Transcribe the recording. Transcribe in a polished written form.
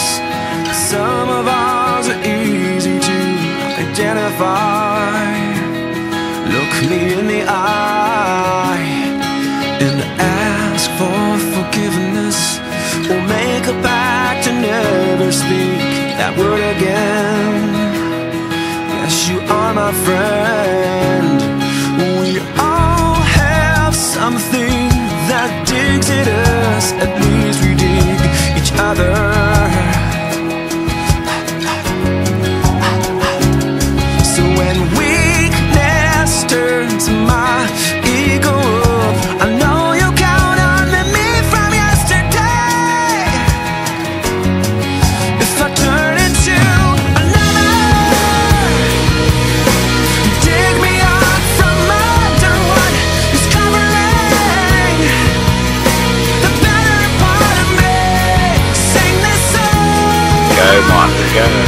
Some of ours are easy to identify. Look me in the eye and ask for forgiveness, or make a pact to never speak that word again. Yes, you are my friend. We all have something that digs at us. At least we dig each other. So when weakness turns my ego up, I know you count on me from yesterday. If I turn into another, dig me out from under what is covering the better part of me. Sing this song. Go, Martha, go.